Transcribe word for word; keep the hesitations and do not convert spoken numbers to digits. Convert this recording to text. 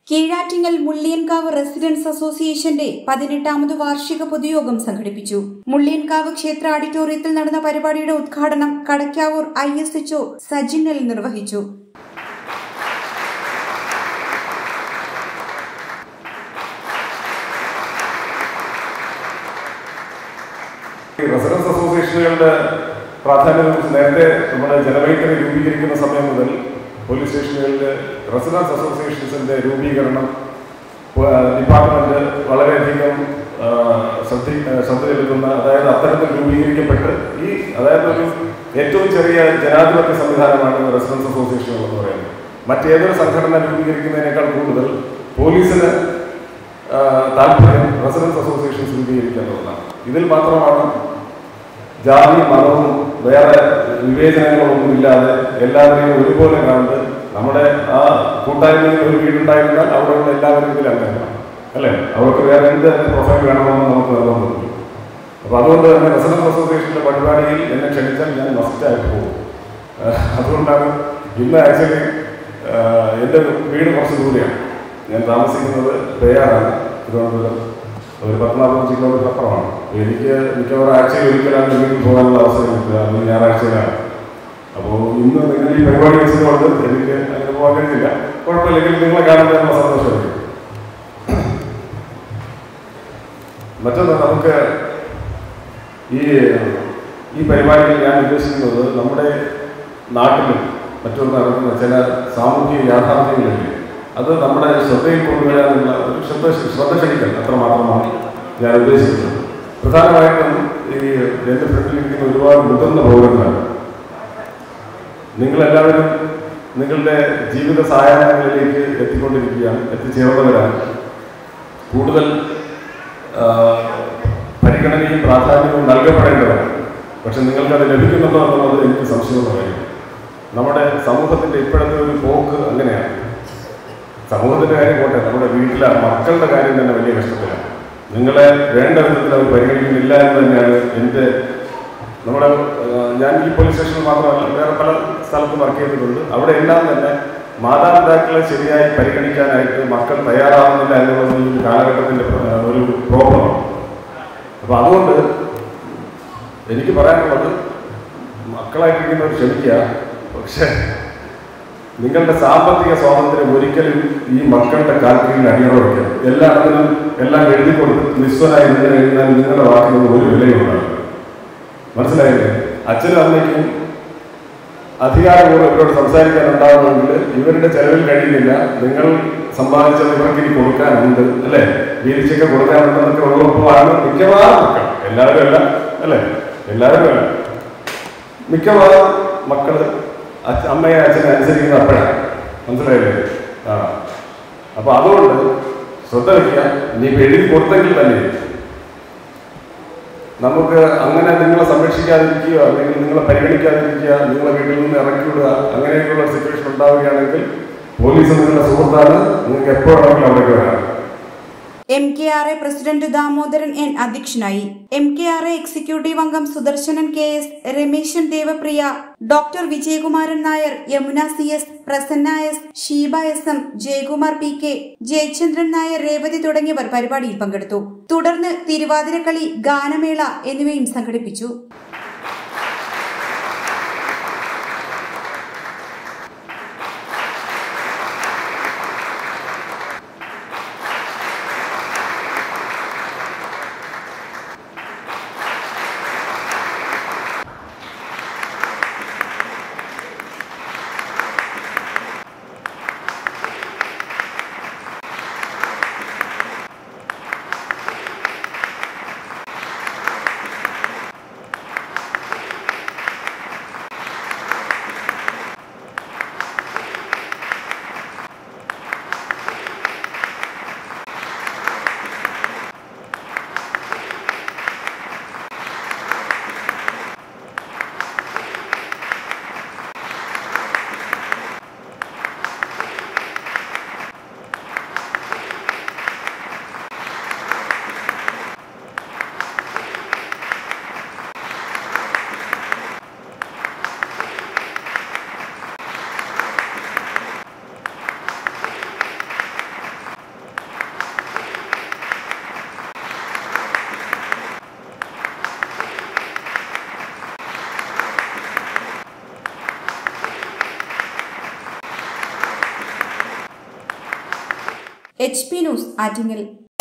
Keezhattingal മുള്ളിയൻകാവ് residence അസോസിയേഷന്റെ പതിനെട്ടാമത് വാർഷിക പൊതുയോഗം സംഘടിപ്പിച്ചു. മുള്ളിയൻകാവ് ക്ഷേത്ര ഓഡിറ്റോറിയത്തിൽ നടന്ന പരിപാടിയുടെ ഉദ്ഘാടനം Kadakkavoor I S H O Sajinal നിർവഹിച്ചു. റെസിഡൻസ് അസോസിയേഷനുകളുടെ പ്രാധാന്യം നേരത്തെ നമ്മുടെ ജനവൈഖരി രൂപീകരിക്കുന്ന സമയം മുതൽ പോലീസ് സ്റ്റേഷനുകളിൽ റെസിഡൻസ് അസോസിയേഷൻസിൻ്റെ രൂപീകരണം ഡിപ്പാർട്ട്മെൻറ്റ് വളരെയധികം ശ്രദ്ധ ശ്രദ്ധ ചെലുത്തുന്ന, അതായത് അത്തരത്തിൽ രൂപീകരിക്കപ്പെട്ട് ഈ അതായത് ഒരു ഏറ്റവും ചെറിയ ജനാധിപത്യ സംവിധാനമാണ് റെസിഡൻസ് അസോസിയേഷനുകൾ എന്ന് പറയുന്നത്. മറ്റേതൊരു സംഘടന രൂപീകരിക്കുന്നതിനേക്കാൾ കൂടുതൽ പോലീസിന് താല്പര്യം റെസിഡൻസ് അസോസിയേഷൻസ് രൂപീകരിക്കാനുള്ളതാണ്. ഇതിൽ മാത്രമാണ് ജാതി മതവും വേറെ വിവേചനങ്ങളൊന്നുമില്ലാതെ എല്ലാവരെയും ഒരുപോലെ കണ്ട് നമ്മുടെ ആ കൂട്ടായ്മയിൽ ഒരു വീടുണ്ടായിരുന്നാൽ അവിടെയുള്ള എല്ലാവരും ഇതിൽ അംഗങ്ങളാണ്, അല്ലേ? അവർക്ക് വേറെ എന്ത് പ്രൊഫൈൽ വേണമെന്ന് നമുക്ക് നിർബന്ധമില്ല. അപ്പോൾ അതുകൊണ്ട് തന്നെ റെസിഡൻസ് അസോസിയേഷൻ്റെ പരിപാടിയിൽ എന്നെ ക്ഷണിച്ചാൽ ഞാൻ മസ്റ്റായിട്ട് പോകും. അതുകൊണ്ടാണ് ഇന്ന് ആക്ച്വലി എൻ്റെ വീട് കുറച്ച് ദൂരെയാണ്. ഞാൻ താമസിക്കുന്നത് പേയാറാണ്, തിരുവനന്തപുരം. ഒരു പത്തൊമ്പത് കിലോമീറ്റർ അപ്പുറമാണ്. എനിക്ക് മിക്കവാറും ആഴ്ചയിൽ ഒരിക്കലാണ് വീട്ടിൽ പോകാനുള്ള അവസരം കിട്ടുക, അല്ലെങ്കിൽ ഞായറാഴ്ചയിലാണ്. അപ്പോൾ ഇന്ന് നിങ്ങൾ ഈ പരിപാടി വെച്ചതുകൊണ്ട് എനിക്ക് അങ്ങനെ പോകാൻ കഴിയില്ല. കുഴപ്പമില്ലെങ്കിൽ നിങ്ങളെ കാണുമ്പോൾ നമ്മൾ സന്തോഷമായിരിക്കും. മറ്റൊന്ന്, നമുക്ക് ഈ ഈ പരിപാടിയിൽ ഞാൻ ഉദ്ദേശിക്കുന്നത് നമ്മുടെ നാട്ടിലും മറ്റൊന്ന് നടക്കുന്ന ചില സാമൂഹിക യാഥാർത്ഥ്യങ്ങളില്ലേ, അത് നമ്മുടെ ശ്രദ്ധയിൽ കൊണ്ടുവരാനുള്ള ഒരു ശ്രദ്ധ ശ്രദ്ധ ക്ഷണിക്കൽ അത്രമാത്രമാണ് ഞാൻ ഉദ്ദേശിക്കുന്നത്. പ്രധാനമായിട്ടും ഈ എൻ്റെ ഫ്രണ്ടിലിരിക്കുന്ന ഒരുപാട് മുതിർന്ന പൗരന്മാർ, നിങ്ങളെല്ലാവരും നിങ്ങളുടെ ജീവിത സായാഹ്നങ്ങളിലേക്ക് എത്തിക്കൊണ്ടിരിക്കുകയാണ്, എത്തിച്ചേർന്നവരാണ്. കൂടുതൽ പരിഗണനയും പ്രാധാന്യവും നൽകപ്പെടേണ്ടതാണ്. പക്ഷെ നിങ്ങൾക്കത് ലഭിക്കുന്നുണ്ടോ എന്നുള്ളത് എനിക്ക് സംശയമുള്ളതായിരിക്കും. നമ്മുടെ സമൂഹത്തിൻ്റെ ഇപ്പോഴത്തെ ഒരു പോക്ക് അങ്ങനെയാണ്. സമൂഹത്തിൻ്റെ കാര്യം പോട്ടെ, നമ്മുടെ വീട്ടിലെ മക്കളുടെ കാര്യം തന്നെ വലിയ കഷ്ടത്തിലാണ്. നിങ്ങളെ വേണ്ട വിധത്തിൽ അവർ പരിഗണിക്കുന്നില്ല എന്ന് തന്നെയാണ് എൻ്റെ നമ്മുടെ ഞാൻ ഈ പോലീസ് സ്റ്റേഷനിൽ മാത്രമല്ല വേറെ പല സ്ഥലത്തും വർക്ക് ചെയ്തിട്ടുണ്ട്. അവിടെ എല്ലാം തന്നെ മാതാപിതാക്കളെ ശരിയായി പരിഗണിക്കാനായിട്ട് മക്കൾ തയ്യാറാവുന്നില്ല എന്നുള്ളത് ഈ കാലഘട്ടത്തിൻ്റെ ഒരു പ്രോബ്ലമാണ്. അപ്പോൾ അതുകൊണ്ട് എനിക്ക് പറയാനുള്ളത്, മക്കളായിട്ടിരിക്കുന്നവർ ക്ഷമിക്കുക, പക്ഷേ നിങ്ങളുടെ സാമ്പത്തിക സ്വാതന്ത്ര്യം ഒരിക്കലും ഈ മക്കളുടെ കാൽക്കീഴിൽ അടിയറവയ്ക്കരുത്. എല്ലാത്തിനും എല്ലാം എഴുതി കൊടുത്ത് നിസ്വനായി നിങ്ങൾ എഴുതാൻ നിങ്ങളുടെ വാക്കിനൊന്നും ഒരു വിലയുണ്ടാകും. മനസ്സിലായില്ലേ? അച്ഛനും അമ്മയ്ക്കും അധികാരപൂർവ്വം ഇവരോട് സംസാരിക്കാനുണ്ടാകുമെങ്കിൽ ഇവരുടെ ചെലവിൽ കഴിയുന്നില്ല. നിങ്ങൾ സമ്പാദിച്ചത് ഇവർക്ക് ഇനി കൊടുക്കാനുണ്ട്, അല്ലേ? വീതിച്ചൊക്കെ കൊടുക്കാനുണ്ടെന്നൊക്കെ ഉറപ്പാണ് മിക്കവാറും മക്കൾ. എല്ലാവരും അല്ല, അല്ലേ? എല്ലാവരും അല്ല, മിക്കവാറും മക്കൾ അമ്മയെ അച്ഛനെ അനുസരിക്കുന്നത് അപ്പോഴാണ്. മനസ്സിലായില്ലേ? ആ അപ്പോൾ അതുകൊണ്ട് ശ്രദ്ധ വയ്ക്കുക. ഇനിയിപ്പോൾ എഴുതി കൊടുത്തെങ്കിൽ തന്നെ നമുക്ക് അങ്ങനെ നിങ്ങളെ സംരക്ഷിക്കാതിരിക്കുക, അല്ലെങ്കിൽ നിങ്ങളെ പരിഗണിക്കാതിരിക്കുക, നിങ്ങളെ വീട്ടിൽ നിന്ന് ഇറക്കി വിടുക, അങ്ങനെയൊക്കെയുള്ള സിറ്റുവേഷൻ ഉണ്ടാവുകയാണെങ്കിൽ പോലീസ് നിങ്ങളുടെ സുഹൃത്താണ്. നിങ്ങൾക്ക് എപ്പോഴാണെങ്കിലും അവിടേക്ക് വരാം. M K R A president Damodaran N അധ്യക്ഷനായി. M K R A executive അംഗം Sudarshanan K S, Rameshan Devapriya, doctor Vijayakumaran Nair, Yamuna C S, Prasanna S, Sheeba S M, Jayakumar P K, Jayachandran Nair, Revathi തുടങ്ങിയവർ പരിപാടിയിൽ പങ്കെടുത്തു. തുടർന്ന് തിരുവാതിരക്കളി, ഗാനമേള എന്നിവയും സംഘടിപ്പിച്ചു. H P news Attingal.